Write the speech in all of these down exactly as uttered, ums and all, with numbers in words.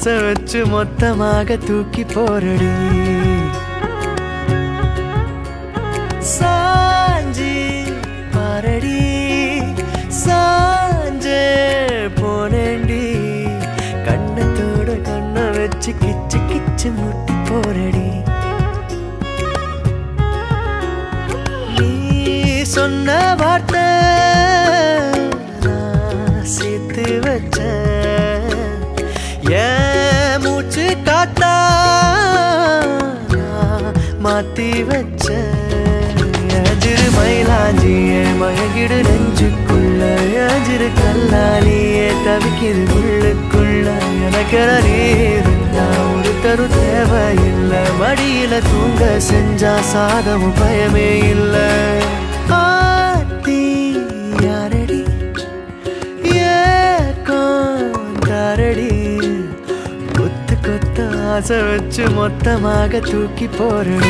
ஆசை வச்சு மொத்தமாக தூக்கி போரடி சாஞ்சி பாரடி சாஞ்சே போனேண்டி கண்ணத்தோட கண்ணை வச்சு கிச்சு கிச்சு முட்டி போரடி நீ சொன்ன வார்த்தை நான் சேர்த்து வச்சேன் ஏன் மூச்சு காத்தா நான் மாத்தி வச்சேன் அஜிரு மயிலாஞ்சியே மயங்கிடு நெஞ்சுக்குள்ள அஜிரு கல்லாலியே தவிக்கிது உள்ளுக்குள்ள எனக்கு நீருந்தா ஒரு தரு தேவையில்லை மடியில தூங்க செஞ்சா சாதமும் பயமே இல்லை ஆத்தி யாரடி ஏக்காரடி கொத்து கொத்த ஆசை வச்சு மொத்தமாக தூக்கி போறடி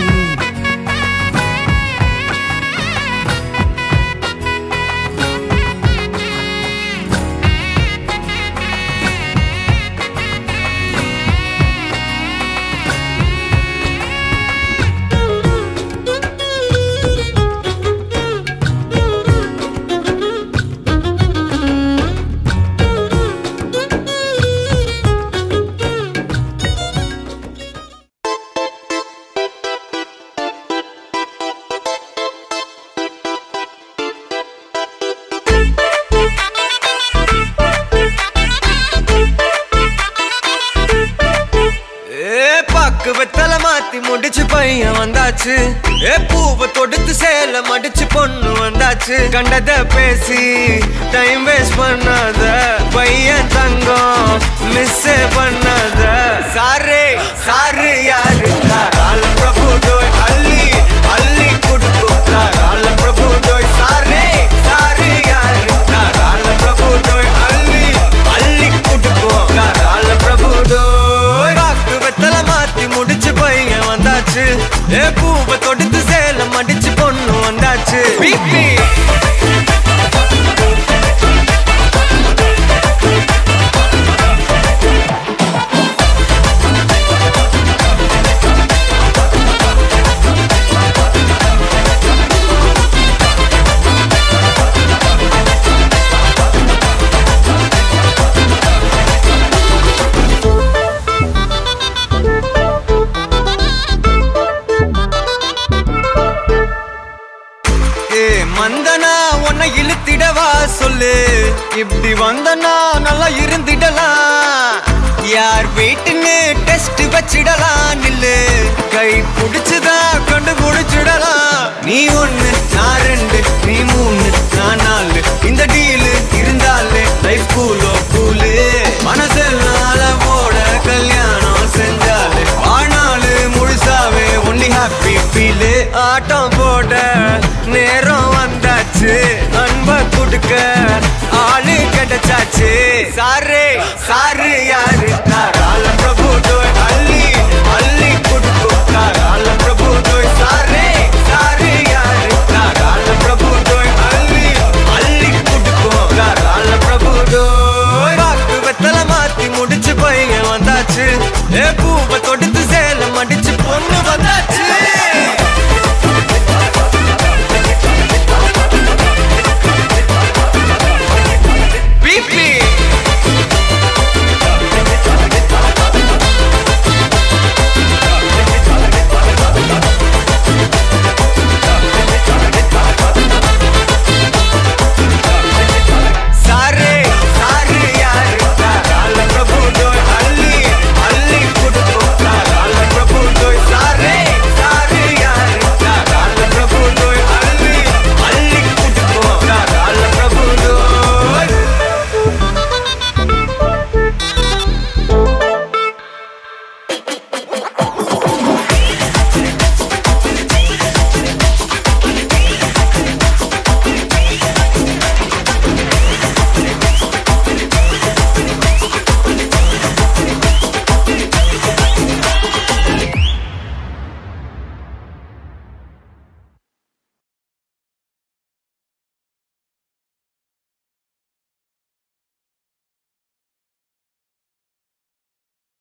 முடிச்சு பையன் வந்தாச்சு ஏ பூவை தொடுத்து சேல மடிச்சு பொண்ணு வந்தாச்சு கண்டத பேசி டைம் வேஸ்ட் பண்ணாத பையன் தங்கம் மிஸ் பண்ணாத சாரே சாரு யாரு கால பிரபு டோய் அள்ளி அள்ளி குடுக்கும் கால பிரபு டோய் சாரே சாரு யாரு கால பிரபு டோய் அள்ளி அள்ளி குடுக்கும் கால பிரபு டோய் பாக்கு வெத்தல மாத்தி முடிச்சு பையன் வந்தாச்சு ஏ பூவை தொடுத்து சேல மடிச்சு பொண்ணு வந்தாச்சு வீக்லி மந்தனா உன்னை இழுத்திடவா சொல்லு இப்படி வந்தனா நல்லா இருந்திடலாம் யார் வீட்டுன்னு டெஸ்ட் வச்சிடலாம் நில்லு கை புடிச்சுதா கண்டு புடிச்சிடலாம் நீ ஒண்ணு நான் ரெண்டு நீ மூணு நான் நாலு இந்த டீலு இருந்தாலே லைஃப் கூலோ கூலு மனசெல்லாம் அளவோட கல்யாணம் செஞ்சாலே ஆனாலு முழுசாவே ஒன்லி ஹாப்பி ஃபீலு ஆட்டம் போட நேரம் வந்தாச்சு அன்ப குடுக்க ஆளு கிடைச்சாச்சு சாரே சாரு யாரு கால பிரபு டோய் அள்ளி அள்ளி குடுக்கும் கால பிரபு டோய் சாரே சாரு யாரு கால பிரபு டோய் அள்ளி அள்ளி குடுக்கும் கால பிரபு டோய் பாக்கு வெத்தல மாத்தி முடிச்சு பையன் வந்தாச்சு ஏ